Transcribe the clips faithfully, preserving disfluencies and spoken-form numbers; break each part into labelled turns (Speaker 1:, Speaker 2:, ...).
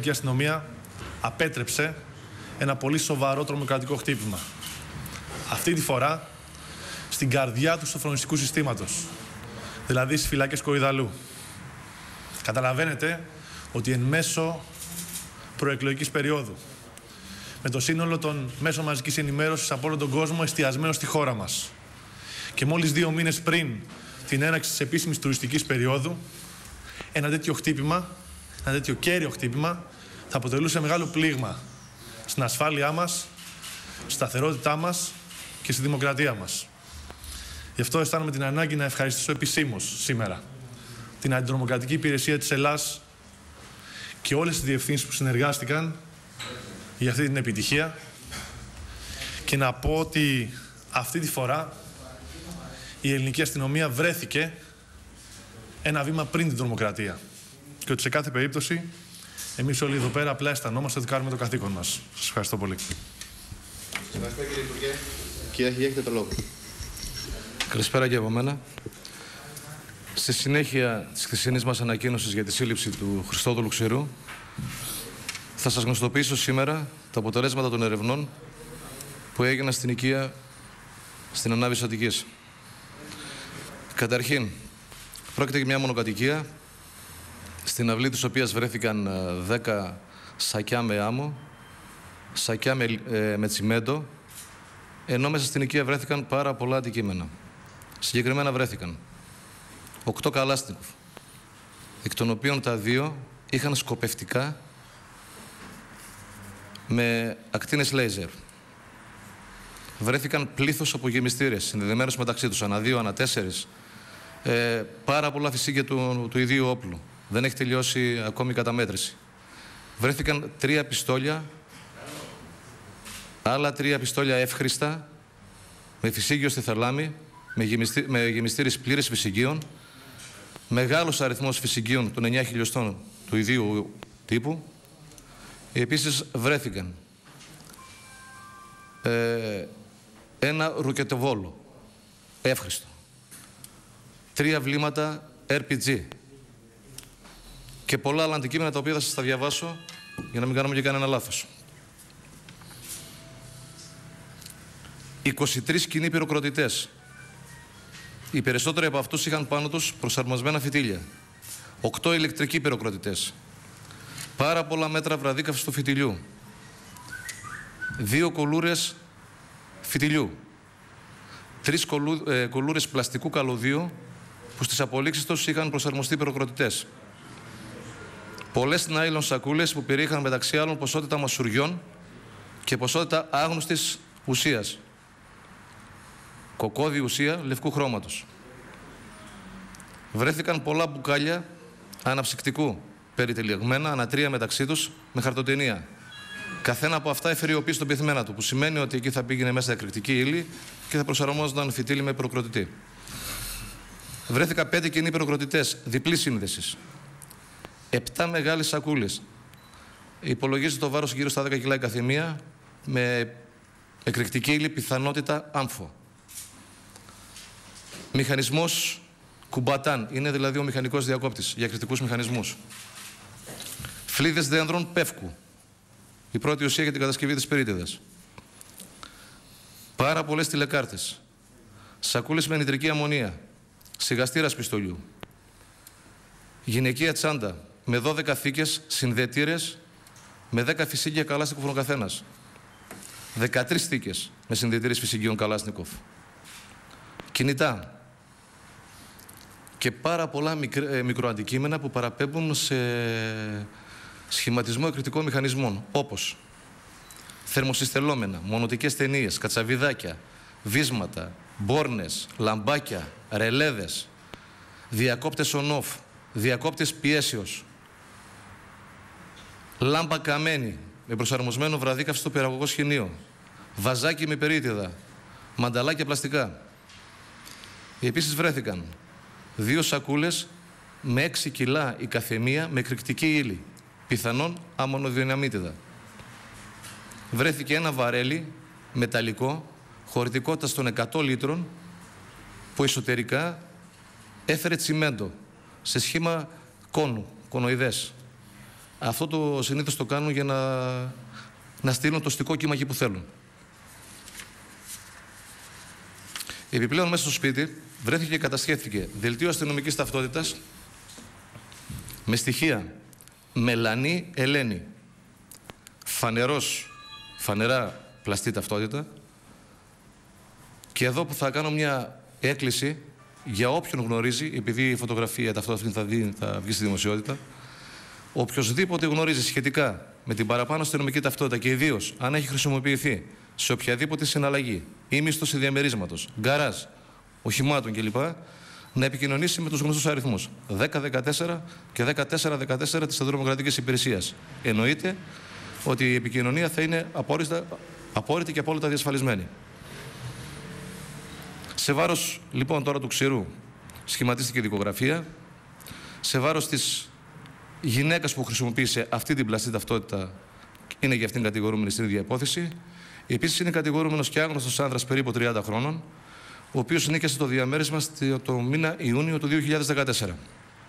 Speaker 1: ελληνική αστυνομία απέτρεψε ένα πολύ σοβαρό τρομοκρατικό χτύπημα. Αυτή τη φορά στην καρδιά του σοφρονιστικού συστήματος, δηλαδή στις φυλάκες Κορυδαλλού. Καταλαβαίνετε ότι εν μέσω προεκλογικής περίοδου, με το σύνολο των μέσων μαζικής ενημέρωσης από όλο τον κόσμο εστιασμένο στη χώρα μας και μόλις δύο μήνες πριν την έναρξη της επίσημης τουριστικής περίοδου, ένα τέτοιο χτύπημα, ένα τέτοιο κέριο χτύπημα θα αποτελούσε μεγάλο πλήγμα στην ασφάλειά μας, στη σταθερότητά μας και στη δημοκρατία μας. Γι' αυτό αισθάνομαι την ανάγκη να ευχαριστήσω επισήμως σήμερα την Αντιτρομοκρατική Υπηρεσία της Ελλάς και όλες τις διευθύνσεις που συνεργάστηκαν για αυτή την επιτυχία και να πω ότι αυτή τη φορά η ελληνική αστυνομία βρέθηκε ένα βήμα πριν την τρομοκρατία και ότι σε κάθε περίπτωση εμείς όλοι εδώ πέρα απλά αισθανόμαστε ότι κάνουμε το καθήκον μας. Σας ευχαριστώ πολύ.
Speaker 2: Ευχαριστώ κύριε Υπουργέ. Κύριε Αρχηγέ, έχετε το λόγο.
Speaker 3: Καλησπέρα και από μένα. Στη συνέχεια της χθεσινής μας ανακοίνωσης για τη σύλληψη του Χριστόδουλου Ξηρού, θα σας γνωστοποιήσω σήμερα τα αποτελέσματα των ερευνών που έγιναν στην οικία στην Ανάβηση Αττικής. Καταρχήν, πρόκειται για μια μονοκατοικία, στην αυλή της οποίας βρέθηκαν δέκα σακιά με άμμο, σακιά με, ε, με τσιμέντο, ενώ μέσα στην οικία βρέθηκαν πάρα πολλά αντικείμενα. Συγκεκριμένα βρέθηκαν οκτώ καλάστικοφ, εκ των οποίων τα δύο είχαν σκοπευτικά με ακτίνες λέιζερ. Βρέθηκαν πλήθος από γεμιστήρες, συνδεδεμένους μεταξύ τους, ανά δύο, ανά τέσσερις. Ε, πάρα πολλά φυσίγγια του, του ιδίου όπλου. Δεν έχει τελειώσει ακόμη η καταμέτρηση. Βρέθηκαν τρία πιστόλια, άλλα τρία πιστόλια εύχρηστα, με φυσίγγιο στη θαλάμη, με, γεμιστή, με γεμιστήρες πλήρες φυσιγγίων, μεγάλος αριθμός φυσιγγίων των εννιά χιλιοστών του ιδίου τύπου. Επίσης βρέθηκαν ε, ένα ρουκετοβόλο εύχριστο, τρία βλήματα αρ πι τζι και πολλά άλλα αντικείμενα τα οποία θα σας τα διαβάσω για να μην κάνουμε και κανένα λάθος. είκοσι τρεις κοινοί πυροκροτητές. Οι περισσότεροι από αυτούς είχαν πάνω τους προσαρμοσμένα φυτίλια. οκτώ ηλεκτρικοί πυροκροτητές. Πάρα πολλά μέτρα βραδίκαυσης του φυτιλιού. Δύο κολούρες φυτιλιού. Τρεις κολού, ε, κολούρες πλαστικού καλωδίου που στις απολύξεις τους είχαν προσαρμοστεί πυροκροτητές. Πολλές νάιλον σακούλες που περιείχαν μεταξύ άλλων ποσότητα μασουριών και ποσότητα άγνωστης ουσίας. Κοκόδι ουσία λευκού χρώματος. Βρέθηκαν πολλά μπουκάλια αναψυκτικού, περιτυλιγμένα, ανατρία μεταξύ τους, με χαρτοτενία. Καθένα από αυτά έφερε ιοποίηση στον πυθμένα του, που σημαίνει ότι εκεί θα πήγαινε μέσα εκρηκτική ύλη και θα προσαρμόζονταν φυτίλι με πυροκροτητή. Βρέθηκαν πέντε κοινοί πυροκροτητές διπλής σύνδεσης. Επτά μεγάλες σακούλες. Υπολογίζεται το βάρος γύρω στα δέκα κιλά η καθεμία, με εκρηκτική ύλη, πιθανότητα άμφο. Μηχανισμός κουμπατάν, είναι δηλαδή ο μηχανικός διακόπτης για εκρηκτικούς μηχανισμούς. Φλίδες δένδρων πεύκου, η πρώτη ουσία για την κατασκευή της πυρίτιδας. Πάρα πολλές τηλεκάρτες. Σακούλες με νητρική αμμονία, σιγαστήρας πιστολιού. Γυναικεία τσάντα με δώδεκα θήκες συνδετήρες με δέκα φυσίγγια καλάστικοφ ο καθένας. δεκατρείς θήκες με συνδετήρες φυσιγγίων καλάστικοφ. Κινητά. Και πάρα πολλά μικρο, ε, μικροαντικείμενα που παραπέμπουν σε σχηματισμό εκρηκτικών μηχανισμών, όπως θερμοσυστελόμενα, μονοτικές ταινίες, κατσαβιδάκια, βίσματα, μπόρνες, λαμπάκια, ρελέδες, διακόπτες on-off, διακόπτες πιέσεως, λάμπα καμένη με προσαρμοσμένο βραδίκαυση στο πυραγωγό σχοινείο, βαζάκι με περίτιδα, μανταλάκια πλαστικά. Επίσης βρέθηκαν δύο σακούλες με έξι κιλά η καθεμία με εκρηκτική ύλη, πιθανόν αμμονοδυναμίτιδα. Βρέθηκε ένα βαρέλι μεταλλικό χωρητικότητας των εκατό λίτρων που εσωτερικά έφερε τσιμέντο σε σχήμα κόνου, κονοειδές. Αυτό το συνήθως το κάνουν για να, να στείλουν το στικό κύμα εκεί που θέλουν. Επιπλέον, μέσα στο σπίτι βρέθηκε και κατασχέθηκε δελτίο αστυνομικής ταυτότητας με στοιχεία Μελανή Ελένη, φανερός, φανερά πλαστή ταυτότητα. Και εδώ που θα κάνω μια έκκληση για όποιον γνωρίζει, επειδή η φωτογραφία ταυτότητα θα, δει, θα βγει στη δημοσιότητα, οποιοσδήποτε γνωρίζει σχετικά με την παραπάνω αστυνομική ταυτότητα και ιδίως αν έχει χρησιμοποιηθεί σε οποιαδήποτε συναλλαγή ή μίσθωση διαμερίσματος, γκαράζ, οχημάτων κλπ., να επικοινωνήσει με τους γνωστούς αριθμούς δέκα δεκατέσσερα και δεκατέσσερα δεκατέσσερα της Αντιδρομοκρατικής Υπηρεσίας. Εννοείται ότι η επικοινωνία θα είναι απόρριτη και απόλυτα διασφαλισμένη. Σε βάρος λοιπόν τώρα του ξηρού σχηματίστηκε η δικογραφία. Σε βάρος της γυναίκας που χρησιμοποίησε αυτή την πλαστή ταυτότητα, είναι για αυτήν κατηγορούμενη στην ίδια υπόθεση. Επίσης είναι κατηγορούμενος και άγνωστος άνδρας περίπου τριάντα χρόνων, ο οποίος νίκησε το διαμέρισμα το μήνα Ιούνιο του δύο χιλιάδες δεκατέσσερα.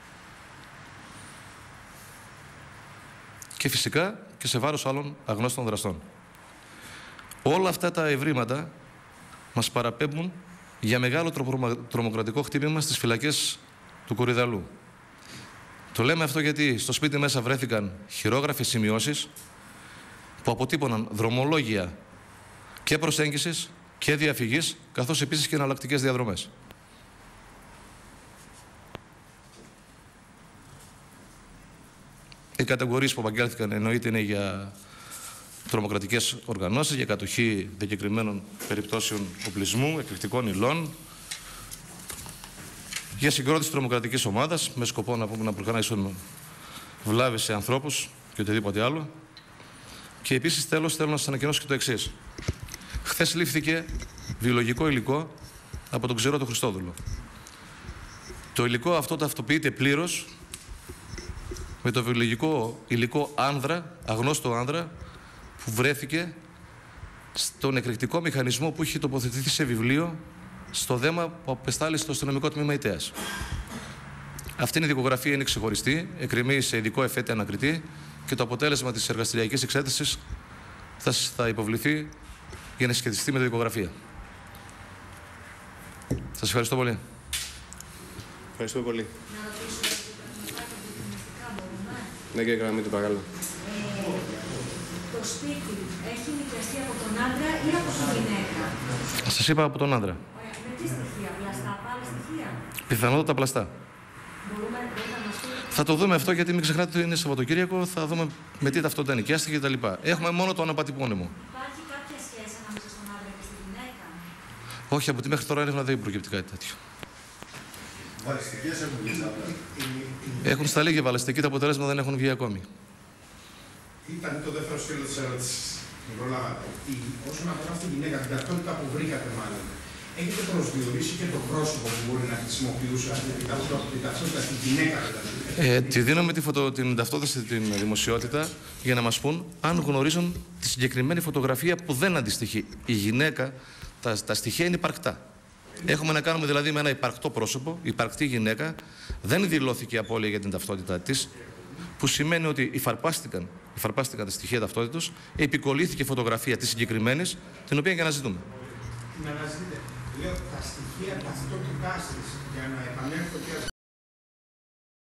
Speaker 3: Και φυσικά και σε βάρος άλλων αγνώστων δραστών. Όλα αυτά τα ευρήματα μας παραπέμπουν για μεγάλο τρομοκρατικό χτύπημα στις φυλακές του Κορυδαλού. Το λέμε αυτό γιατί στο σπίτι μέσα βρέθηκαν χειρόγραφες σημειώσεις που αποτύπωναν δρομολόγια και προσέγγισης και διαφυγής, καθώς επίσης και εναλλακτικές διαδρομές. Οι κατηγορίες που απαγγέλθηκαν εννοείται είναι για τρομοκρατικές οργανώσεις, για κατοχή διακεκριμένων περιπτώσεων οπλισμού, εκρηκτικών υλών, για συγκρότηση τρομοκρατικής ομάδας με σκοπό να, πούμε, να προκαλέσουν βλάβες σε ανθρώπους και οτιδήποτε άλλο. Και επίσης τέλος θέλω να σας ανακοινώσω και το εξής. Χθες λήφθηκε βιολογικό υλικό από τον ξηρό του Χριστόδουλο. Το υλικό αυτό ταυτοποιείται πλήρως με το βιολογικό υλικό άνδρα, αγνώστο άνδρα, που βρέθηκε στον εκρηκτικό μηχανισμό που είχε τοποθετηθεί σε βιβλίο στο δέμα που απεστάλλει στο αστυνομικό τμήμα ΙΤΕΑΣ. Αυτή η δικογραφία είναι ξεχωριστή, εκκρεμεί σε ειδικό εφέτη ανακριτή και το αποτέλεσμα της εργαστηριακής εξέτασης θα, θα υποβληθεί για να συσχετιστεί με τη δικογραφία. Σας ευχαριστώ πολύ.
Speaker 2: Ευχαριστούμε πολύ. Ναι, κύριε Καραμίτη, παρακαλώ.
Speaker 4: Το σπίτι έχει νοικιαστεί από τον άντρα ή από τη γυναίκα?
Speaker 3: Σας είπα από τον άντρα.
Speaker 4: Ωραία. Με τι στοιχεία, πλαστά, από άλλα στοιχεία?
Speaker 3: Πιθανότατα πλαστά.
Speaker 4: Μπορούμε, μπορείτε να μας πείτε?
Speaker 3: Θα το δούμε αυτό, γιατί μην ξεχνάτε ότι είναι Σαββατοκύριακο. Θα δούμε με τι ταυτότητα νοικιάστηκε κτλ. Έχουμε μόνο το αναπατυπώνυμο.
Speaker 4: Υπάρχει κάποια σχέση ανάμεσα στον άντρα και στη γυναίκα?
Speaker 3: Όχι, από τη μέχρι τώρα έρευνα δεν προκύπτει κάτι τέτοιο.
Speaker 5: Βαλιστικές έχουν βγει απλά.
Speaker 3: Έχουν σταλεί για βαλιστική, τα αποτελέσματα δεν έχουν βγει ακόμη.
Speaker 5: Ήταν το δεύτερο σκέλο της ερώτησης. Όσον αφορά αυτή τη γυναίκα, την ταυτότητα που βρήκατε μάλλον, έχετε προσδιορίσει και το πρόσωπο που μπορεί να χρησιμοποιούσε αυτή την ταυτότητα, τη γυναίκα δηλαδή?
Speaker 3: Ε, τη δίνουμε τη φωτο, την ταυτότητα στην δημοσιότητα για να μας πούν αν γνωρίζουν τη συγκεκριμένη φωτογραφία που δεν αντιστοιχεί. Η γυναίκα, τα, τα στοιχεία είναι υπαρκτά. Έχουμε να κάνουμε δηλαδή με ένα υπαρκτό πρόσωπο, υπαρκτή γυναίκα, δεν δηλώθηκε απώλεια για την ταυτότητά της, που σημαίνει ότι υφαρπάστηκαν, υφαρπάστηκαν τα στοιχεία ταυτότητος, επικολλήθηκε φωτογραφία της συγκεκριμένης, την οποία και αναζητούμε.
Speaker 5: Την αναζητείτε. Λέω τα στοιχεία ταυτότητάς της, για να επανέλθω και